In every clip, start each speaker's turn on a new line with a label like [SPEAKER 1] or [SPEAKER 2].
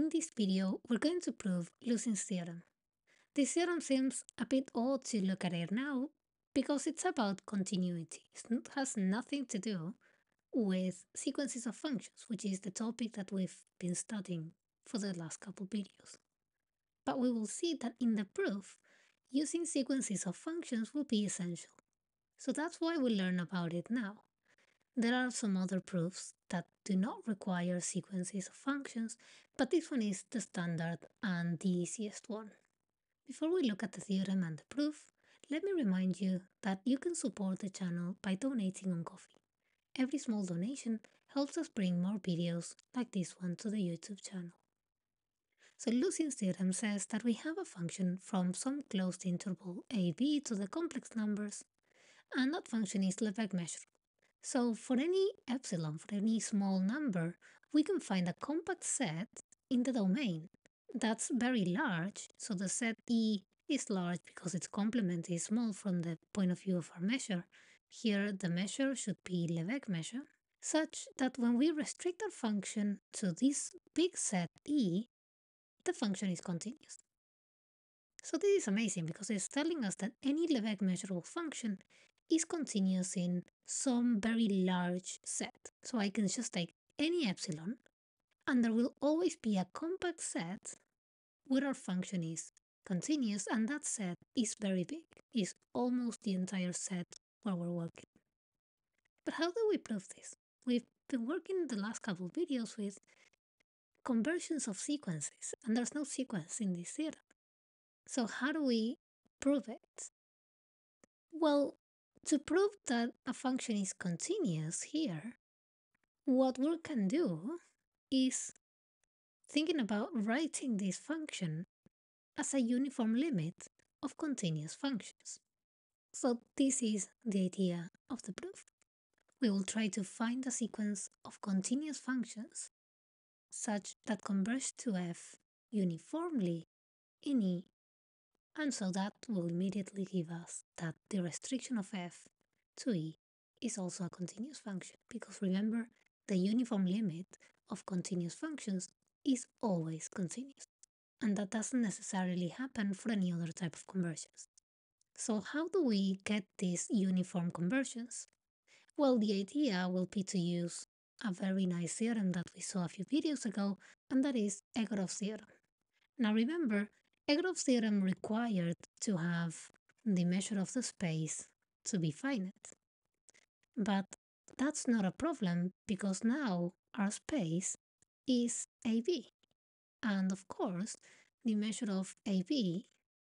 [SPEAKER 1] in this video, we're going to prove Lusin's theorem. This theorem seems a bit odd to look at it now because it's about continuity. It has nothing to do with sequences of functions, which is the topic that we've been studying for the last couple videos. But we will see that in the proof, using sequences of functions will be essential. So that's why we learn about it now. There are some other proofs that do not require sequences of functions, but this one is the standard and the easiest one. Before we look at the theorem and the proof, let me remind you that you can support the channel by donating on Coffee. Every small donation helps us bring more videos like this one to the YouTube channel. So Lusin's theorem says that we have a function from some closed interval ab to the complex numbers, and that function is Lebesgue measurable. So for any epsilon, for any small number, we can find a compact set in the domain that's very large. So the set E is large because its complement is small from the point of view of our measure. Here the measure should be Lebesgue measure, such that when we restrict our function to this big set E, the function is continuous. So this is amazing because it's telling us that any Lebesgue measurable function is continuous in some very large set. So I can just take any epsilon and there will always be a compact set where our function is continuous, and that set is very big, is almost the entire set where we're working. But how do we prove this? We've been working the last couple of videos with conversions of sequences, and there's no sequence in this theorem. So how do we prove it? Well, to prove that a function is continuous here, what we can do is thinking about writing this function as a uniform limit of continuous functions. So this is the idea of the proof. We will try to find a sequence of continuous functions such that converge to f uniformly in E, and so that will immediately give us that the restriction of f to E is also a continuous function, because remember, the uniform limit of continuous functions is always continuous, and that doesn't necessarily happen for any other type of conversions. So how do we get these uniform conversions? Well, the idea will be to use a very nice theorem that we saw a few videos ago, and that is Egorof's theorem. Now remember, Egorof's theorem required to have the measure of the space to be finite. But that's not a problem because now our space is AB. And of course, the measure of AB,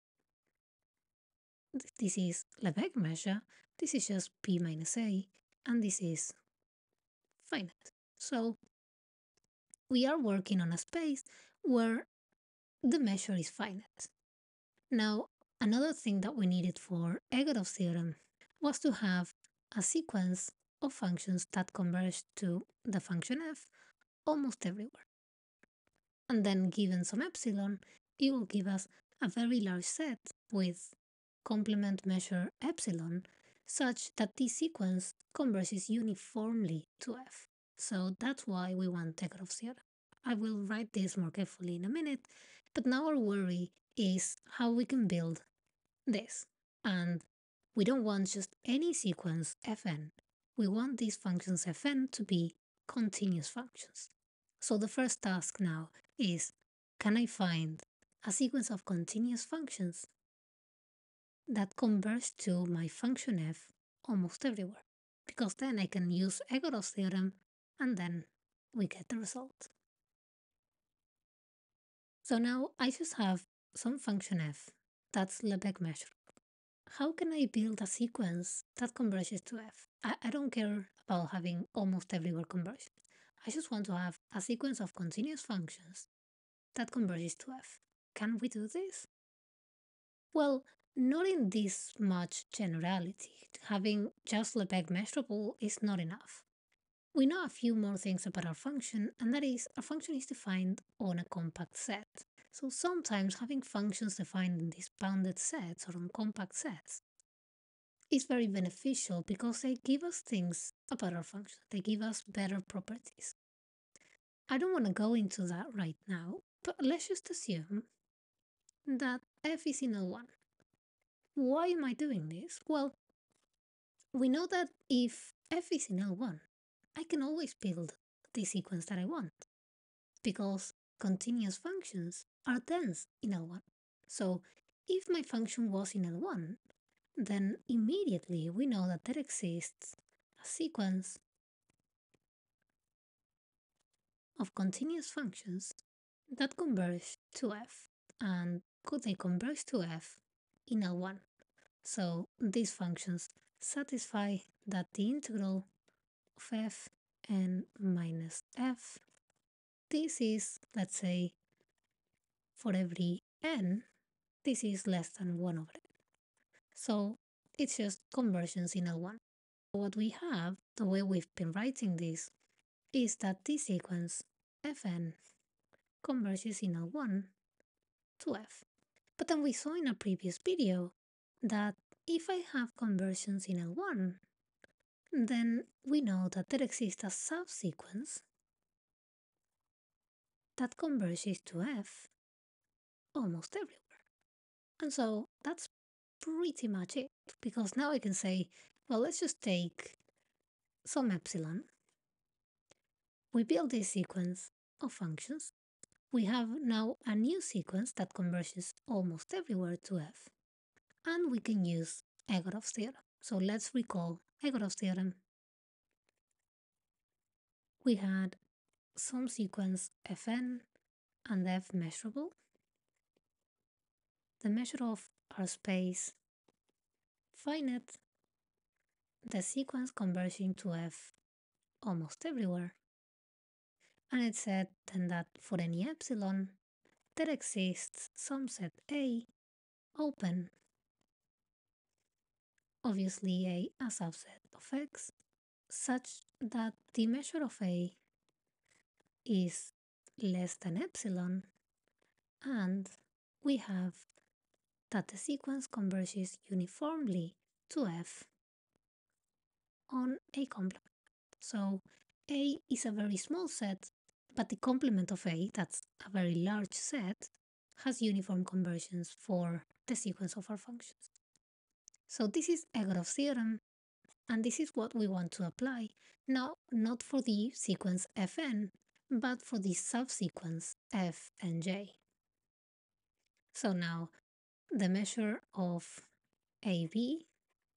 [SPEAKER 1] this is Lebesgue measure, this is just P minus A, and this is finite. So we are working on a space where the measure is finite. Now, another thing that we needed for Egorof's theorem was to have a sequence of functions that converge to the function f almost everywhere. And then given some epsilon, it will give us a very large set with complement measure epsilon such that this sequence converges uniformly to f. So that's why we want Egorof's theorem. I will write this more carefully in a minute, but now our worry is how we can build this. And we don't want just any sequence fn. We want these functions fn to be continuous functions. So the first task now is, can I find a sequence of continuous functions that converge to my function f almost everywhere? Because then I can use Egorof's theorem and then we get the result. So now I just have some function f that's Lebesgue measure. How can I build a sequence that converges to f? I don't care about having almost everywhere conversion. I just want to have a sequence of continuous functions that converges to f. Can we do this? Well, not in this much generality. Having just Lebesgue measurable is not enough. We know a few more things about our function, and that is, our function is defined on a compact set. So sometimes having functions defined in these bounded sets or on compact sets is very beneficial because they give us things about our function. They give us better properties. I don't want to go into that right now, But let's just assume that f is in L1. Why am I doing this? Well, we know that if f is in L1, I can always build the sequence that I want because continuous functions are dense in L1. So if my function was in L1, then immediately we know that there exists a sequence of continuous functions that converge to f. And could they converge to f in L1? So these functions satisfy that the integral of f n minus f, this is, let's say, for every n, this is less than 1 over n. So it's just conversions in L1. What we have, the way we've been writing this, is that this sequence fn converges in L1 to f. But then we saw in a previous video that if I have conversions in L1, then we know that there exists a subsequence that converges to f almost everywhere. And so that's pretty much it, because now I can say, well, let's just take some epsilon. We build this sequence of functions. We have now a new sequence that converges almost everywhere to f. And we can use Egorof's theorem. So let's recall Egorof's theorem. We had some sequence fn and f measurable. The measure of our space finite. The sequence converging to f almost everywhere. And it said then that for any epsilon, there exists some set A open, obviously A a subset of X, such that the measure of A is less than epsilon, and we have that the sequence converges uniformly to F on A complement. So A is a very small set, but the complement of A, that's a very large set, has uniform conversions for the sequence of our functions. So this is Egorof's theorem, and this is what we want to apply. Now, not for the sequence Fn, but for the subsequence F and J. So now, the measure of AB,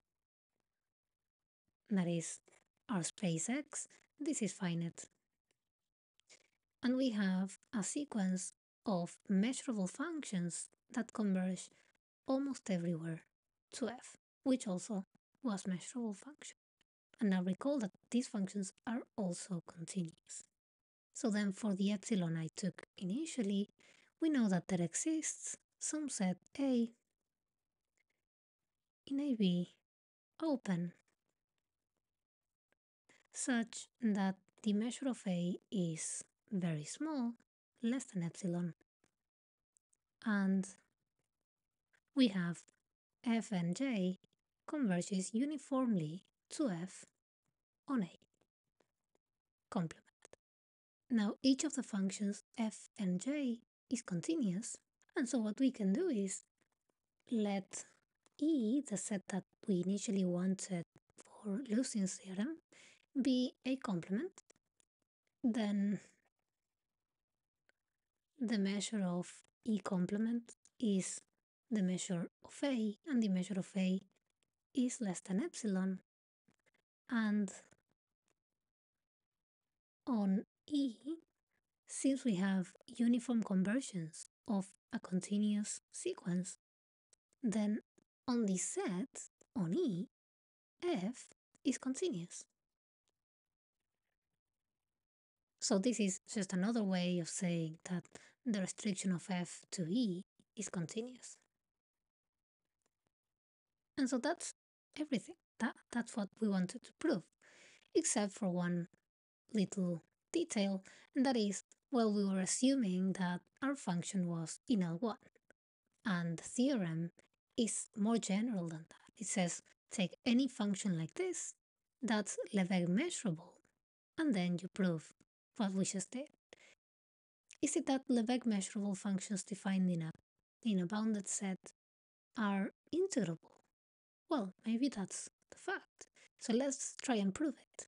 [SPEAKER 1] that is our space X, this is finite. And we have a sequence of measurable functions that converge almost everywhere to f, which also was measurable function. And now recall that these functions are also continuous. So then for the epsilon I took initially, we know that there exists some set A in AB open such that the measure of A is very small, less than epsilon, and we have f and j converges uniformly to f on A complement. Now each of the functions f and j is continuous, and so what we can do is let E, the set that we initially wanted for Lusin's theorem, be a complement. Then the measure of E complement is the measure of A, and the measure of A is less than epsilon. And on E, since we have uniform conversions of a continuous sequence, then on the set, on E, F is continuous. So this is just another way of saying that the restriction of F to E is continuous. And so that's everything. That's what we wanted to prove, except for one little detail, and that is, well, we were assuming that our function was in L1, and the theorem is more general than that. It says take any function like this that's Lebesgue measurable, and then you prove what we just did. Is it that Lebesgue measurable functions defined in a bounded set are integrable? Well, maybe that's the fact. So let's try and prove it.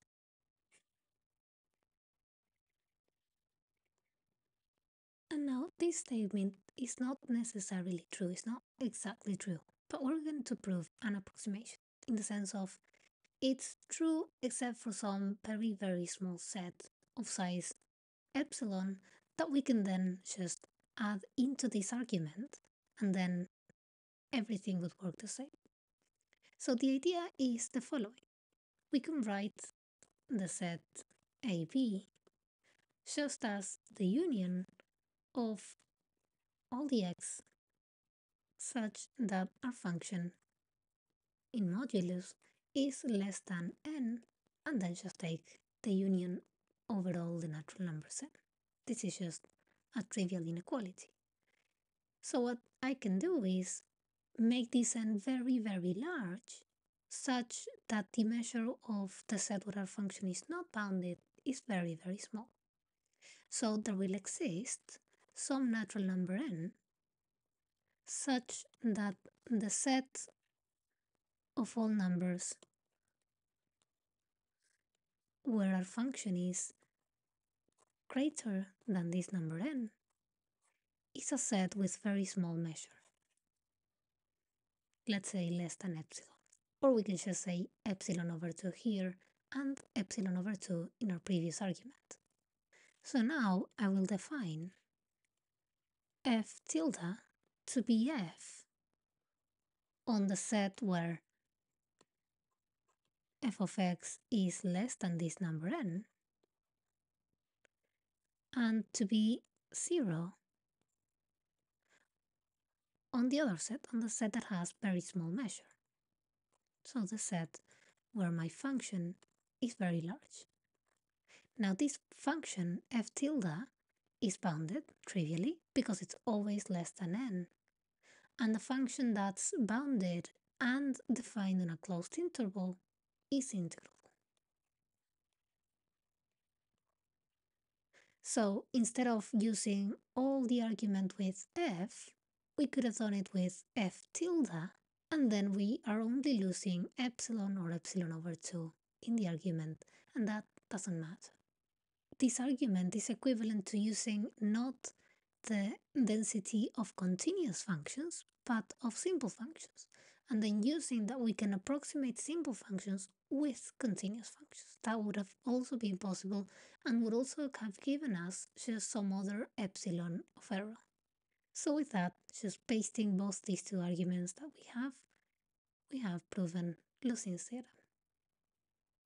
[SPEAKER 1] And now this statement is not necessarily true, it's not exactly true, but we're going to prove an approximation in the sense of it's true except for some very, very small set of size epsilon that we can then just add into this argument and then everything would work the same. So the idea is the following. We can write the set AB just as the union of all the x such that our function in modulus is less than n, and then just take the union over all the natural numbers n. This is just a trivial inequality. So what I can do is make this n very, very large, such that the measure of the set where our function is not bounded is very, very small. So there will exist some natural number n such that the set of all numbers where our function is greater than this number n is a set with very small measure. Let's say less than epsilon. Or we can just say epsilon over 2 here and epsilon over 2 in our previous argument. So now I will define f tilde to be f on the set where f of x is less than this number n, and to be 0 on the other set, on the set that has very small measure. So the set where my function is very large. Now this function f tilde is bounded, trivially, because it's always less than n. And the function that's bounded and defined in a closed interval is integrable. So instead of using all the argument with f, we could have done it with f tilde, and then we are only losing epsilon or epsilon over 2 in the argument, and that doesn't matter. This argument is equivalent to using not the density of continuous functions, but of simple functions, and then using that we can approximate simple functions with continuous functions. That would have also been possible and would also have given us just some other epsilon of error. So with that, just pasting both these two arguments that we have proven Lusin's theorem.